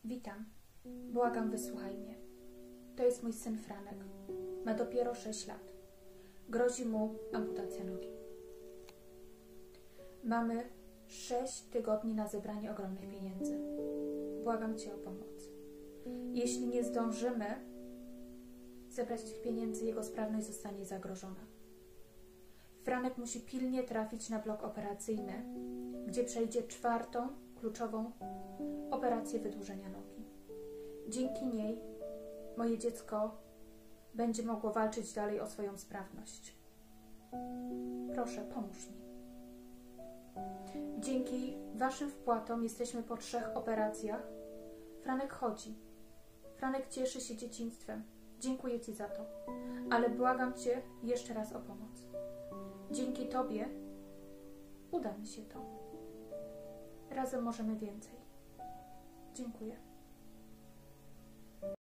Witam. Błagam, wysłuchaj mnie. To jest mój syn Franek. Ma dopiero 6 lat. Grozi mu amputacja nogi. Mamy 6 tygodni na zebranie ogromnych pieniędzy. Błagam Cię o pomoc. Jeśli nie zdążymy zebrać tych pieniędzy, jego sprawność zostanie zagrożona. Franek musi pilnie trafić na blok operacyjny, gdzie przejdzie 4. kluczową operację wydłużenia nogi. Dzięki niej moje dziecko będzie mogło walczyć dalej o swoją sprawność. Proszę, pomóż mi. Dzięki Waszym wpłatom jesteśmy po 3 operacjach. Franek chodzi. Franek cieszy się dzieciństwem. Dziękuję Ci za to. Ale błagam Cię jeszcze raz o pomoc. Dzięki Tobie uda mi się to. Razem możemy więcej. Dziękuję.